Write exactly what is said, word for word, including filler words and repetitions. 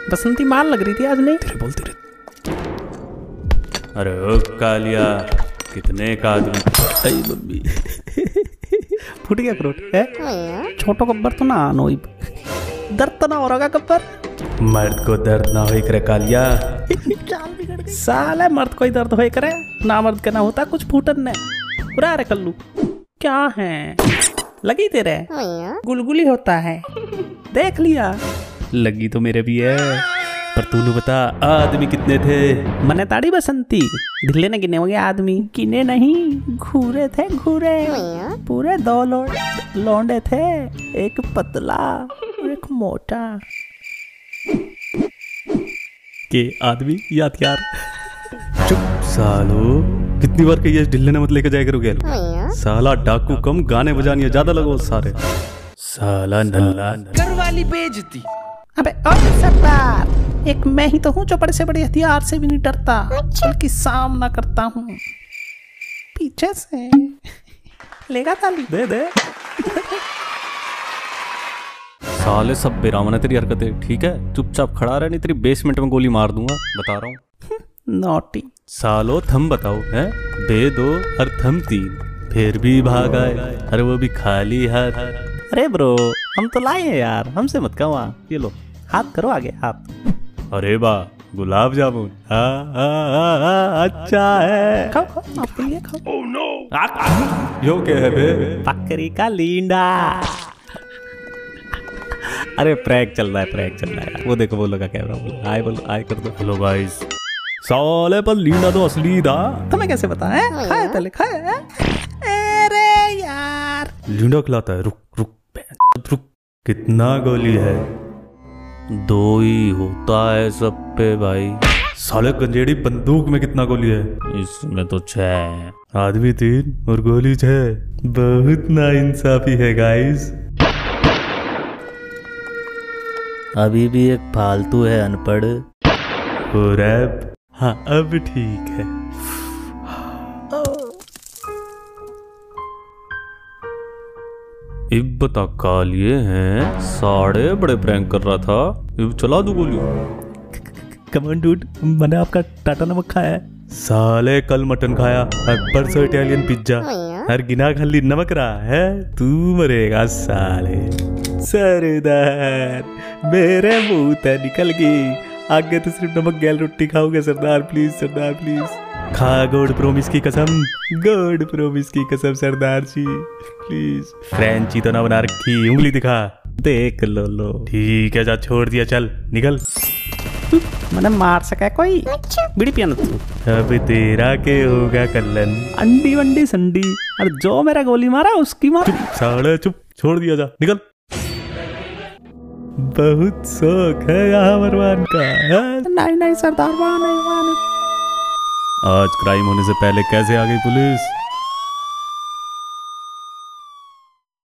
बसंती माल लग रही थी आज नहीं। तेरे बोल तेरे। अरे ओ कालिया, कितने का आदमी। मम्मी फूट गया अखरोट है। छोटो गब्बर तो ना आनो, दर्द तो ना हो रहा गब्बर। मर्द को दर्द ना हो करे कालिया। साला मर्द को ही दर्द हो करे, ना मर्द का ना होता कुछ फूटन ने। पूरा रे कल्लू क्या है लगी तेरे, गुलगुली होता है देख लिया। लगी तो मेरे भी है, पर तूने बता आदमी कितने थे। मने ताड़ी बसंती ढिल्ले ने गिने हो गए आदमी। गिने नहीं, घूरे थे घूरे, पूरे दो लौंडे थे, एक पतला और एक मोटा। के आदमी या हथियार। चुप सालो, कितनी बार कही ढिल्ले ने मत लेके जाए करो गेल। साला डाकू कम, गाने बजाने ज्यादा लगो सारे। साला नल्ला कर वाली बेइज्जती। अबे और सरदार, एक मैं ही तो हूँ जो बड़े से बड़े हथियार से भी नहीं डरता, बल्कि सामना करता हूँ पीछे से। लेगा ताली दे दे। साले सब बेरामन है तेरी हरकतें, ठीक है चुपचाप खड़ा रह, नहीं तेरी बेसमेंट में गोली मार दूंगा, बता रहा हूँ। नोटी सालो थम बताओ है, दे दो और थम तीन, फिर भी भाग आए, अरे वो भी खाली हाथ। अरे ब्रो हम तो लाए हैं यार, हमसे मत कहो। ये लो हाथ करो आगे हाथ। अरे बा गुलाब जामुन, हाँ हाँ हाँ अच्छा है, खाओ खाओ आपके लिए खाओ। ओह नो, यो क्या है बे? बकरी का लींडा। अरे प्रैंक चल रहा है, प्रैंक चल रहा है। वो देखो वो लगा कैमरा, बोलो हाय, बोलो हाय कर दो। Hello guys. साले पर लींडा तो असली था। तुम्हें कैसे पता है? खाए पहले खाए। अरे यार लींडा खिलाता है। रुक रुक रुक, कितना गोली है? दो ही होता है सब पे भाई। साले गंजेड़ी बंदूक में कितना गोली है? इसमें तो छह। आदमी तीन और गोली छह, बहुत नाइंसाफी है गाइस। अभी भी एक फालतू है अनपढ़। हो रैप, हाँ अब ठीक है। इब बता कालिए हैं, साढ़े बड़े प्रैंक कर रहा था, इब चला दू गोली। कमन डूड, मैंने आपका टाटा नमक खाया है। साले कल मटन खाया, परसों इटालियन पिज्जा, हर गिना खाली नमक रहा है, तू मरेगा साले। सरदार मेरे मुंह ते निकल गई, आगे तो सिर्फ नमक गैल रोटी खाओगे सरदार, प्लीज सरदार प्लीज। खा गोड प्रोमिस की कसम, गोड प्रोमिस की कसम सरदार जी प्लीज। फ्रेंची तो ना बना रखी, उंगली दिखा, देख लो लो। ठीक है जा, छोड़ दिया, चल निकल। मैंने मार सका है कोई? बीड़ी पिया ना तू। अब तेरा के होगा कल्लन। अंडी वंडी संडी, और जो मेरा गोली मारा उसकी मार। चुप साले चुप, छोड़ दिया, जा निकल। बहुत शौक है यहाँ मरवान का है? नहीं नहीं सरदार, वहाँ नहीं वहाँ नहीं। आज क्राइम होने से पहले कैसे आ गई पुलिस?